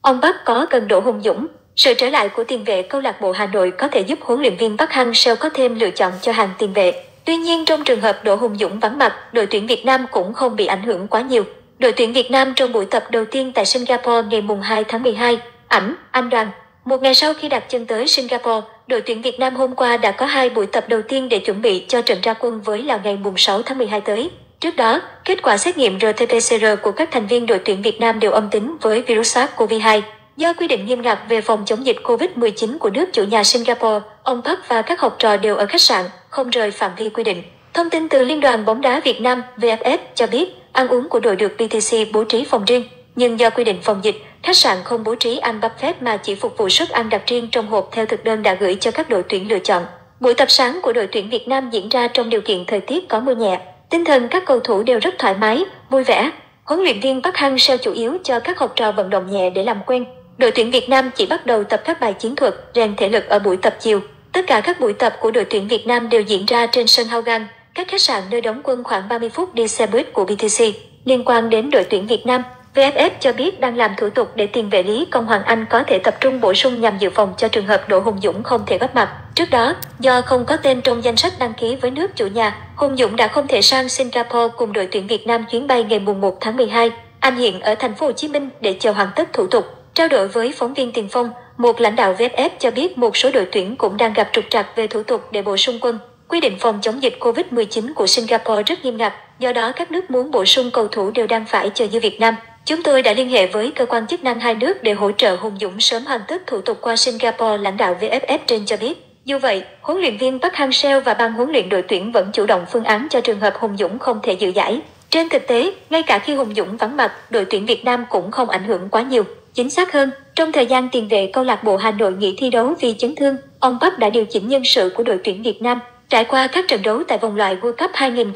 Ông Park có cần Đỗ Hùng Dũng? Sự trở lại của tiền vệ câu lạc bộ Hà Nội có thể giúp huấn luyện viên Park Hang-seo có thêm lựa chọn cho hàng tiền vệ. Tuy nhiên trong trường hợp Đỗ Hùng Dũng vắng mặt, đội tuyển Việt Nam cũng không bị ảnh hưởng quá nhiều. Đội tuyển Việt Nam trong buổi tập đầu tiên tại Singapore ngày 2 tháng 12. Ảnh, Anh Đoàn. Một ngày sau khi đặt chân tới Singapore, đội tuyển Việt Nam hôm qua đã có 2 buổi tập đầu tiên để chuẩn bị cho trận ra quân với Lào ngày 6 tháng 12 tới. Trước đó, kết quả xét nghiệm RT-PCR của các thành viên đội tuyển Việt Nam đều âm tính với virus SARS-CoV-2. Do quy định nghiêm ngặt về phòng chống dịch COVID-19 của nước chủ nhà Singapore, ông Park và các học trò đều ở khách sạn, không rời phạm vi quy định. Thông tin từ Liên đoàn bóng đá Việt Nam (VFF) cho biết, ăn uống của đội được PTC bố trí phòng riêng, nhưng do quy định phòng dịch, khách sạn không bố trí ăn buffet mà chỉ phục vụ suất ăn đặc riêng trong hộp theo thực đơn đã gửi cho các đội tuyển lựa chọn. Buổi tập sáng của đội tuyển Việt Nam diễn ra trong điều kiện thời tiết có mưa nhẹ. Tinh thần các cầu thủ đều rất thoải mái, vui vẻ. Huấn luyện viên Park Hang-seo chủ yếu cho các học trò vận động nhẹ để làm quen. Đội tuyển Việt Nam chỉ bắt đầu tập các bài chiến thuật, rèn thể lực ở buổi tập chiều. Tất cả các buổi tập của đội tuyển Việt Nam đều diễn ra trên sân Haugang, cách khách sạn nơi đóng quân khoảng 30 phút đi xe buýt của BTC. Liên quan đến đội tuyển Việt Nam, VFF cho biết đang làm thủ tục để tiền vệ Lý Công Hoàng Anh có thể tập trung bổ sung nhằm dự phòng cho trường hợp Đỗ Hùng Dũng không thể góp mặt. Trước đó, do không có tên trong danh sách đăng ký với nước chủ nhà, Hùng Dũng đã không thể sang Singapore cùng đội tuyển Việt Nam chuyến bay ngày 1 tháng 12. Anh hiện ở thành phố Hồ Chí Minh để chờ hoàn tất thủ tục. Trao đổi với phóng viên Tiền Phong, một lãnh đạo VFF cho biết một số đội tuyển cũng đang gặp trục trặc về thủ tục để bổ sung quân. Quy định phòng chống dịch COVID-19 của Singapore rất nghiêm ngặt, do đó các nước muốn bổ sung cầu thủ đều đang phải chờ như Việt Nam. Chúng tôi đã liên hệ với cơ quan chức năng hai nước để hỗ trợ Hùng Dũng sớm hoàn tất thủ tục qua Singapore, lãnh đạo VFF trên cho biết. Dù vậy, huấn luyện viên Park Hang-seo và ban huấn luyện đội tuyển vẫn chủ động phương án cho trường hợp Hùng Dũng không thể dự giải. Trên thực tế, ngay cả khi Hùng Dũng vắng mặt, đội tuyển Việt Nam cũng không ảnh hưởng quá nhiều. Chính xác hơn, trong thời gian tiền vệ câu lạc bộ Hà Nội nghỉ thi đấu vì chấn thương, ông Park đã điều chỉnh nhân sự của đội tuyển Việt Nam. Trải qua các trận đấu tại vòng loại World Cup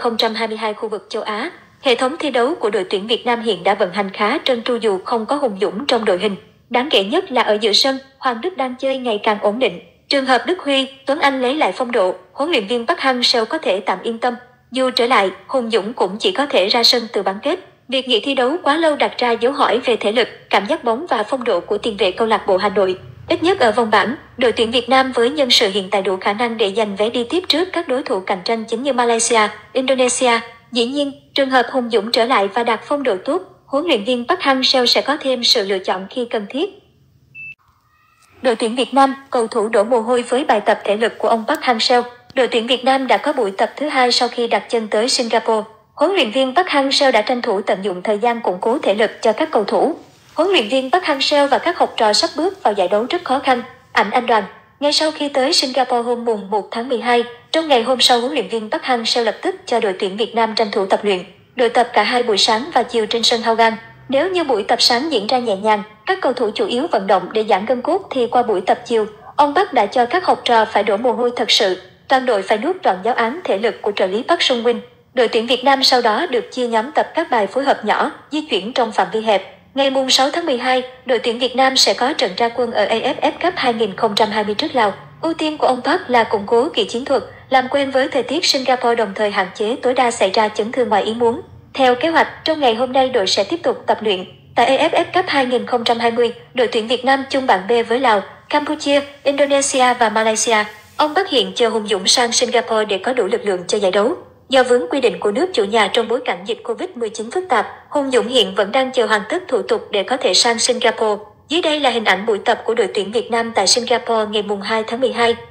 2022 khu vực châu Á, hệ thống thi đấu của đội tuyển Việt Nam hiện đã vận hành khá trơn tru dù không có Hùng Dũng trong đội hình. Đáng kể nhất là ở giữa sân, Hoàng Đức đang chơi ngày càng ổn định. Trường hợp Đức Huy, Tuấn Anh lấy lại phong độ, huấn luyện viên Park Hang-seo có thể tạm yên tâm. Dù trở lại, Hùng Dũng cũng chỉ có thể ra sân từ bán kết. Việc nghỉ thi đấu quá lâu đặt ra dấu hỏi về thể lực, cảm giác bóng và phong độ của tiền vệ câu lạc bộ Hà Nội. Ít nhất ở vòng bảng, đội tuyển Việt Nam với nhân sự hiện tại đủ khả năng để giành vé đi tiếp trước các đối thủ cạnh tranh chính như Malaysia, Indonesia. Dĩ nhiên, trường hợp Hùng Dũng trở lại và đạt phong độ tốt, huấn luyện viên Park Hang-seo sẽ có thêm sự lựa chọn khi cần thiết. Đội tuyển Việt Nam, cầu thủ đổ mồ hôi với bài tập thể lực của ông Park Hang-seo. Đội tuyển Việt Nam đã có buổi tập thứ 2 sau khi đặt chân tới Singapore. Huấn luyện viên Park Hang-seo đã tranh thủ tận dụng thời gian củng cố thể lực cho các cầu thủ. Huấn luyện viên Park Hang-seo và các học trò sắp bước vào giải đấu rất khó khăn. Ảnh Anh Đoàn. Ngay sau khi tới Singapore hôm 1 tháng 12, trong ngày hôm sau huấn luyện viên Park Hang-seo lập tức cho đội tuyển Việt Nam tranh thủ tập luyện. Đội tập cả 2 buổi sáng và chiều trên sân Haugang. Nếu như buổi tập sáng diễn ra nhẹ nhàng, các cầu thủ chủ yếu vận động để giãn gân cốt thì qua buổi tập chiều, ông Park đã cho các học trò phải đổ mồ hôi thật sự. Toàn đội phải nuốt trọn giáo án thể lực của trợ lý Park Sung-win. Đội tuyển Việt Nam sau đó được chia nhóm tập các bài phối hợp nhỏ, di chuyển trong phạm vi hẹp. Ngày 6 tháng 12, đội tuyển Việt Nam sẽ có trận ra quân ở AFF Cup 2020 trước Lào. Ưu tiên của ông Park là củng cố kỹ chiến thuật, làm quen với thời tiết Singapore đồng thời hạn chế tối đa xảy ra chấn thương ngoài ý muốn. Theo kế hoạch, trong ngày hôm nay đội sẽ tiếp tục tập luyện. Tại AFF Cup 2020, đội tuyển Việt Nam chung bảng B với Lào, Campuchia, Indonesia và Malaysia. Ông Park hiện chờ Hùng Dũng sang Singapore để có đủ lực lượng cho giải đấu. Do vướng quy định của nước chủ nhà trong bối cảnh dịch Covid-19 phức tạp, Hùng Dũng hiện vẫn đang chờ hoàn tất thủ tục để có thể sang Singapore. Dưới đây là hình ảnh buổi tập của đội tuyển Việt Nam tại Singapore ngày 2 tháng 12.